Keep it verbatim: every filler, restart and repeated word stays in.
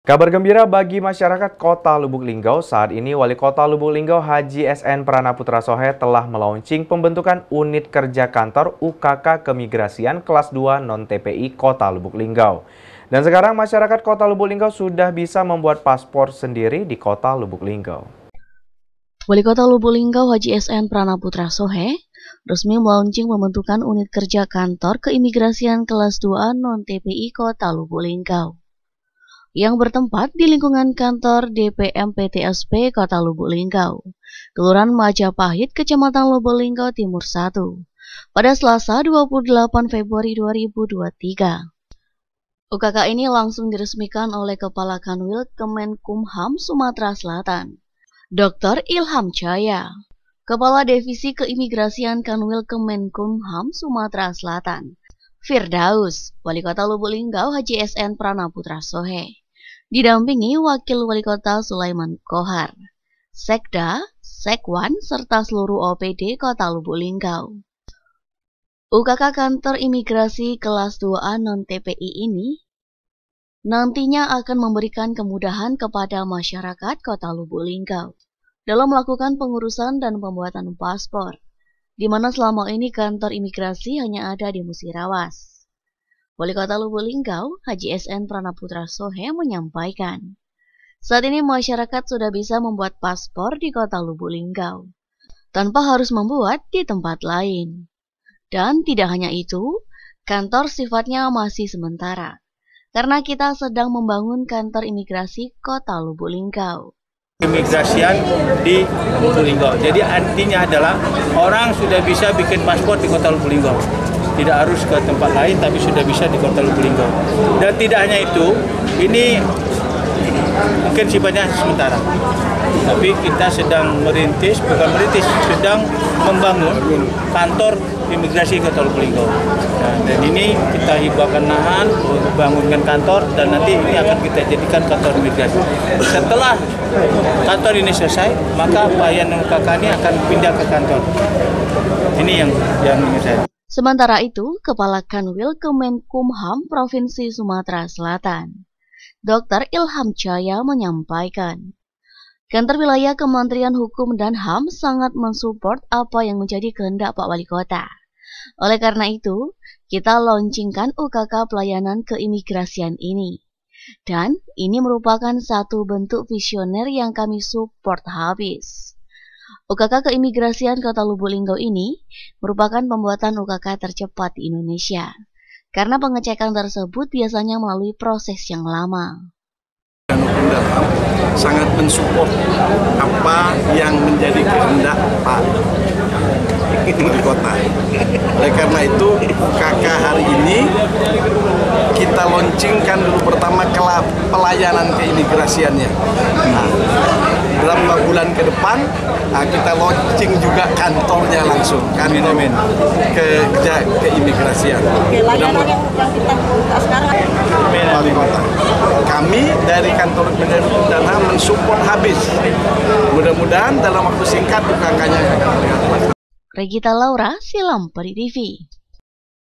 Kabar gembira bagi masyarakat Kota Lubuk Linggau. Saat ini Wali Kota Lubuk Linggau Haji S N Pranaputra Sohe telah melaunching pembentukan unit kerja kantor U K K Keimigrasian kelas dua non-T P I Kota Lubuk Linggau. Dan sekarang masyarakat Kota Lubuk Linggau sudah bisa membuat paspor sendiri di Kota Lubuk Linggau. Wali Kota Lubuk Linggau Haji S N Pranaputra Sohe resmi melaunching pembentukan unit kerja kantor keimigrasian kelas dua non-T P I Kota Lubuk Linggau yang bertempat di lingkungan kantor D P M P T S P Kota Lubuk Linggau, Kelurahan Majapahit, Kecamatan Lubuk Linggau Timur satu, pada Selasa dua puluh delapan Februari dua ribu dua puluh tiga. U K K ini langsung diresmikan oleh Kepala Kanwil Kemenkumham Sumatera Selatan, Doktor Ilham Jaya, Kepala Divisi Keimigrasian Kanwil Kemenkumham Sumatera Selatan, Firdaus, Wali Kota Lubuk Linggau Haji S N Pranaputra Sohe, didampingi Wakil Wali Kota Sulaiman Kohar, Sekda, Sekwan, serta seluruh O P D Kota Lubuk Linggau. U K K Kantor Imigrasi Kelas dua A non-T P I ini nantinya akan memberikan kemudahan kepada masyarakat Kota Lubuk Linggau dalam melakukan pengurusan dan pembuatan paspor, di mana selama ini kantor imigrasi hanya ada di Musirawas. Wali Kota Lubuk Linggau, Haji S N Pranaputra Sohe menyampaikan, saat ini masyarakat sudah bisa membuat paspor di Kota Lubuk Linggau, tanpa harus membuat di tempat lain. Dan tidak hanya itu, kantor sifatnya masih sementara, karena kita sedang membangun kantor imigrasi Kota Lubuk Linggau. Imigrasian di Lubuk Linggau. Jadi artinya adalah orang sudah bisa bikin paspor di Kota Lubuk Linggau. Tidak harus ke tempat lain, tapi sudah bisa di Kota Lubuk Linggau. Dan tidak hanya itu, ini mungkin sifatnya sementara. Tapi kita sedang merintis, bukan merintis, sedang membangun kantor imigrasi Kota Lubuk Linggau. Nah, dan ini kita hibahkan lahan, bangunkan kantor, dan nanti ini akan kita jadikan kantor imigrasi. Setelah kantor ini selesai, maka pelayan U K K ini akan pindah ke kantor. Ini yang yang ingin saya. Sementara itu, Kepala Kanwil Kemenkumham Provinsi Sumatera Selatan, Doktor Ilham Jaya menyampaikan, kantor wilayah Kementerian Hukum dan H A M sangat mensupport apa yang menjadi kehendak Pak Wali Kota. Oleh karena itu, kita launchingkan U K K pelayanan keimigrasian ini. Dan ini merupakan satu bentuk visioner yang kami support habis. U K K Keimigrasian Kota Lubuk Linggau ini merupakan pembuatan U K K tercepat di Indonesia, karena pengecekan tersebut biasanya melalui proses yang lama. Hukum dan H A M sangat mensupport apa yang menjadi kehendak Pak Wali Kota. Oleh karena itu, U K K hari ini kita launchingkan dulu pertama kelab pelayanan keimigrasiannya. Nah, dalam dua bulan ke depan nah, kita launching juga kantornya langsung, kantor ke kerja keimigrasian. Oke, layanan yang, yang kita buka sekarang. Wali Kota. Kami dari kantor Kementerian Hukum dan H A M mensupport habis. Mudah-mudahan dalam waktu singkat U K K-nya akan terlihat. Regita Laura, Silam Peri T V.